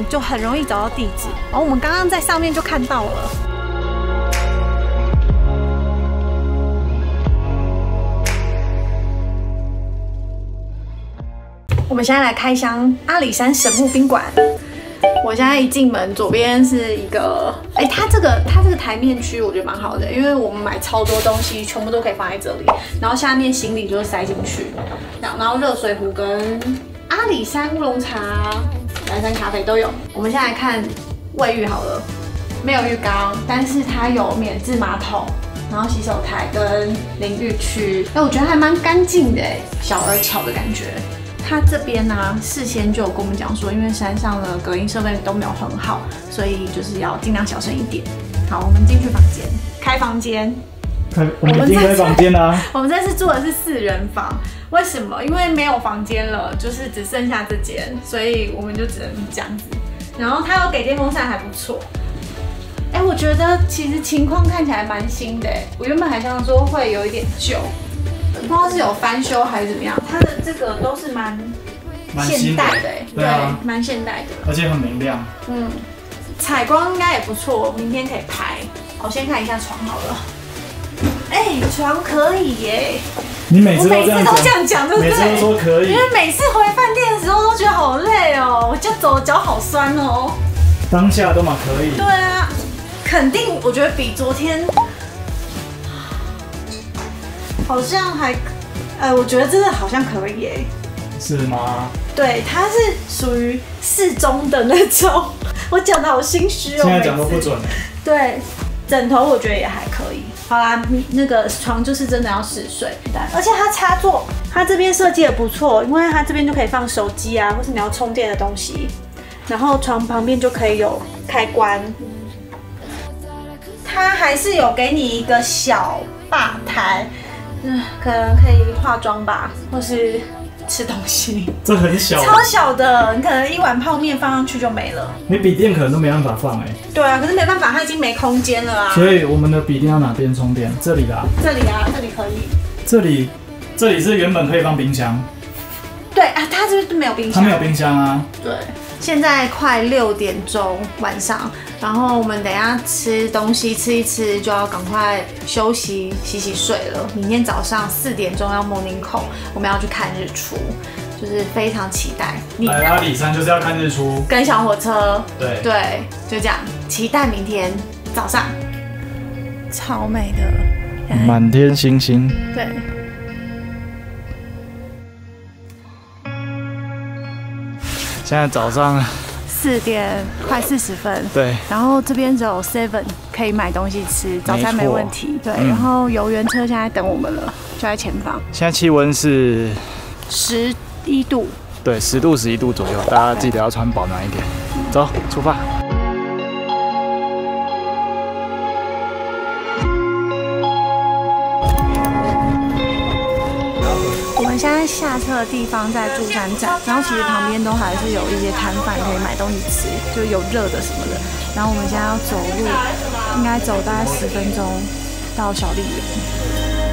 就很容易找到地址。然后我们刚刚在上面就看到了。我们现在来开箱阿里山神木宾馆。我现在一进门，左边是一个，它这个台面区我觉得蛮好的，因为我们买超多东西，全部都可以放在这里，然后下面行李就是塞进去，然后热水壶跟阿里山乌龙茶、蓝山咖啡都有。我们现在来看卫浴好了，没有浴缸，但是它有免治马桶，然后洗手台跟淋浴区，我觉得还蛮干净的，小而巧的感觉。它这边呢，事先就有跟我们讲说，因为山上的隔音设备都没有很好，所以就是要尽量小声一点。好，我们进去房间，开房间。 我们已经开房间啦。 我们这次住的是4人房，为什么？因为没有房间了，就是只剩下这间，所以我们就只能这样子。然后它有给电风扇，还不错。我觉得其实情况看起来蛮新的，我原本还想说会有一点旧。不知道是有翻修还是怎么样，它的这个都是蛮现代的，对，蛮现代的， 而且很明亮。 采光应该也不错，明天可以拍。我先看一下床好了。床可以耶。 你每次都这样讲，对不对？ 每次都说可以。 因为每次回饭店的时候都觉得好累哦，我就走脚好酸哦。 当下都嘛可以。 对啊，肯定我觉得比昨天。好像还，我觉得真的好像可以耶。 是吗？ 对，它是属于适中的那种。我讲的好心虚哦。 现在讲都不准。 对，枕头我觉得也还可以。好啦，那个床就是真的要试睡，而且它插座，它这边设计也不错，因为它这边就可以放手机啊，或是你要充电的东西。然后床旁边就可以有开关。它还是有给你一个小吧台。可能可以化妆吧，或是吃东西。 这很小， 超小的，你可能一碗泡面放上去就没了。 你笔电可能都没办法放对啊，可是没办法，它已经没空间了啊。 所以我们的笔电要哪边充电？这里啦。 这里啊，这里可以。 这里是原本可以放冰箱。 对啊，它这边没有冰箱。 它没有冰箱啊。 对。现在快6点钟晚上，然后我们等一下吃东西吃一吃，就要赶快休息洗睡了。明天早上4点钟要 morning call， 我们要去看日出，就是非常期待。 来阿里山就是要看日出， 跟小火车， 对， 就这样，期待明天早上，超美的， 满天星星， 对。 现在早上 4点快40分， 对， 然后这边只有 7 可以买东西吃，早餐没问题，对，然后游园车现在等我们了，就在前方。 现在气温是 11度， 对，10度11度左右，大家记得要穿保暖一点。走，出发。 我们现在下车的地方在祝山站，然后其实旁边都还是有一些摊贩可以买东西吃，就有热的什么的。然后我们现在要走路，应该走大概10分钟到小丽园。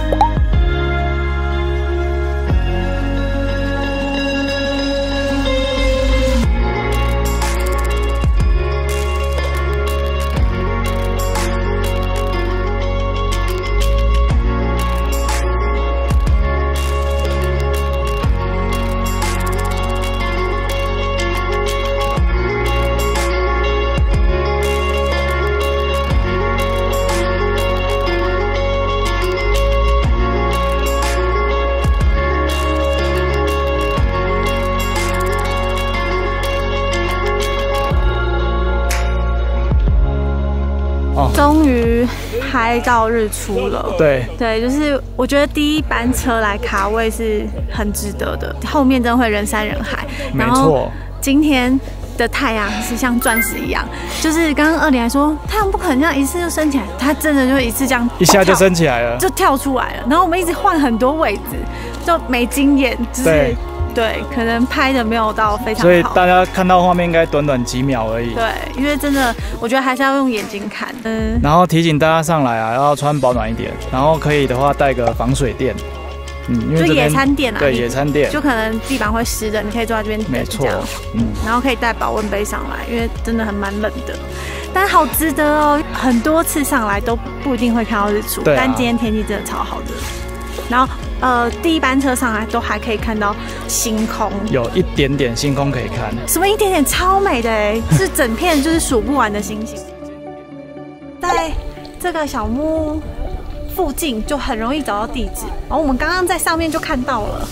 终于拍到日出了，对，就是我觉得第一班车来卡位是很值得的，后面真的会人山人海。然后今天的太阳是像钻石一样，就是刚刚20还说太阳不可能这样一次就升起来，它真的就一次这样一下就升起来了，就跳出来了。然后我们一直换很多位置，就没经验，就是对，可能拍的没有到非常好，所以大家看到画面应该短短几秒而已。对，因为真的，我觉得还是要用眼睛看。然后提醒大家上来啊，要穿保暖一点，然后可以的话带个防水垫。 因为就野餐店啊， 对，野餐店， 就可能地板会湿的，你可以坐在这边等， 没错， 然后可以带保温杯上来，因为真的很蛮冷的，但好值得哦，很多次上来都不一定会看到日出，但今天天气真的超好的，然后第一班车上来都还可以看到星空， 有一点点星空可以看， 什么一点点超美的哎，是整片就是数不完的星星，在这个小木屋附近就很容易找到地址，然后我们刚刚在上面就看到了。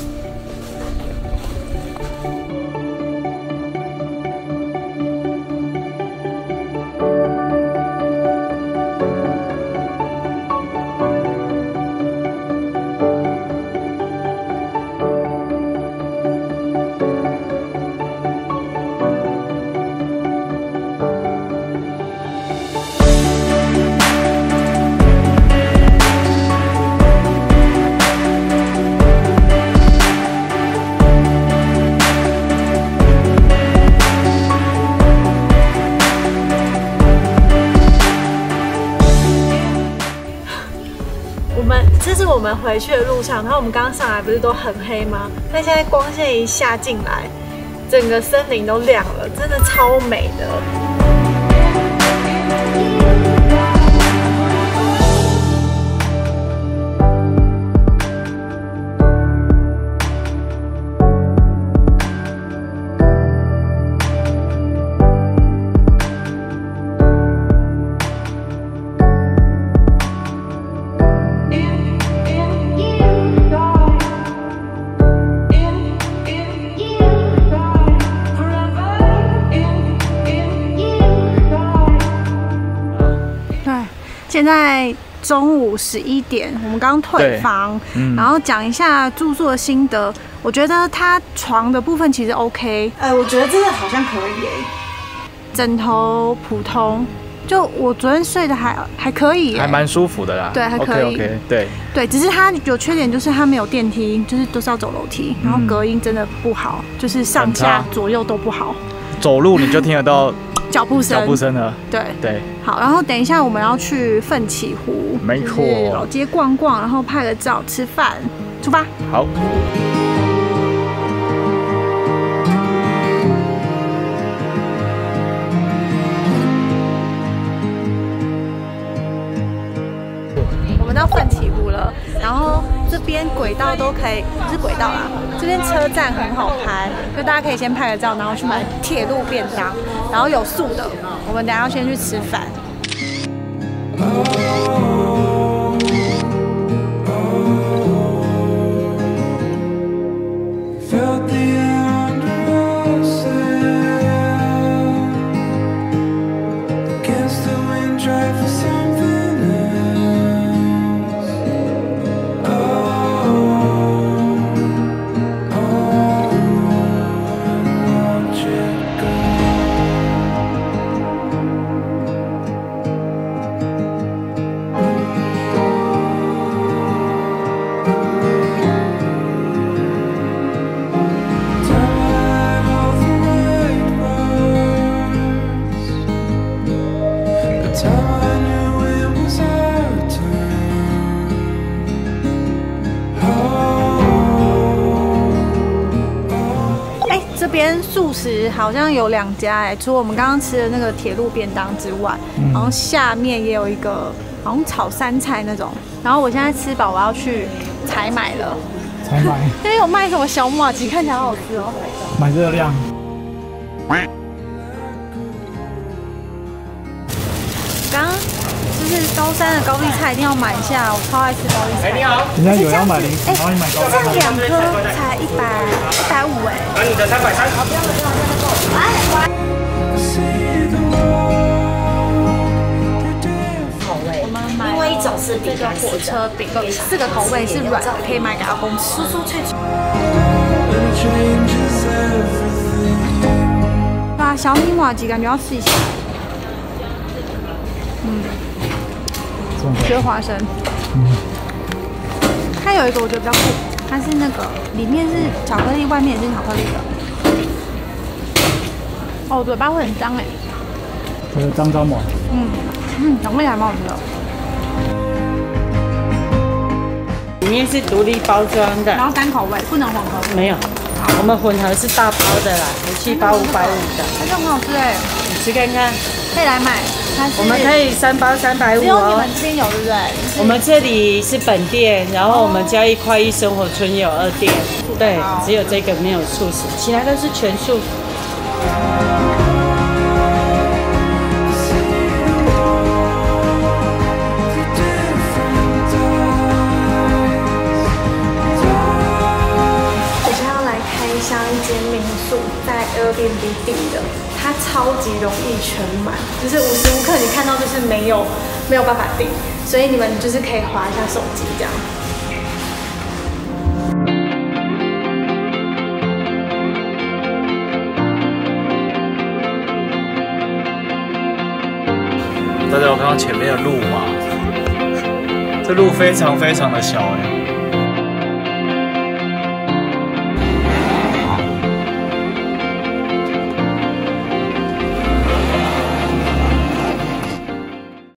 这是我们回去的路上，然后我们刚刚上来不是都很黑吗？但现在光线一下进来，整个森林都亮了，真的超美的。现在中午11点，我们刚退房，然后讲一下住宿的心得。我觉得它床的部分其实 OK， 我觉得真的好像可以耶。枕头普通，就我昨天睡的还可以耶， 还蛮舒服的啦。 对，还可以。对，只是它有缺点，就是它没有电梯，就是都是要走楼梯，然后隔音真的不好，就是上下左右都不好。 走路你就听得到。 脚步声了， 对， 好，然后等一下我们要去奋起湖， 没错， 老街逛逛，然后拍个照，吃饭，出发。 好。 我们到奋起湖了，然后这边轨道都可以，不是轨道啦，这边车站很好拍，就大家可以先拍个照，然后去买铁路便当，然后有素的，我们等一下要先去吃饭。这边素食好像有2家哎，除了我们刚刚吃的那个铁路便当之外，然后下面也有一个好像炒3菜那种。然后我现在吃饱，我要去采买了。 采买？ 因为有卖什么小麻糬，看起来好好吃哦。 买热量。 刚就是高山的高丽菜一定要买一下，我超爱吃高丽菜。 你好，人家有要买零食，然后你买高丽菜。 这样2颗才150哎。 那你的330。好，不要了，不要了，再够。口味。我们买另外一种是这个火车饼，4个口味是软的，可以买给阿公吃。酥酥脆脆。 哇，小米麻糬感觉要试一下。学花生，它有一个我觉得比较酷，它是那个里面是巧克力，外面也是巧克力的。哦，嘴巴会很脏哎。 脏脏嘛。 巧克力还蛮好吃的。 里面是独立包装的， 然后单口味，不能混合。 没有，我们混合是大包的啦，7包550的， 这个很好吃哎， 你吃看看。 可以来买。 我们可以3包350哦。 只有你们这边有对不对？ 我们这里是本店，然后我们嘉义快意生活村也有2店，对，只有这个没有素食，其他都是全素。 一间民宿在 Airbnb 订的，它超级容易全满，就是无时无刻你看到就是没有办法订，所以你们就是可以滑一下手机这样。 大家有看到前面的路吗？这路非常非常的小哎。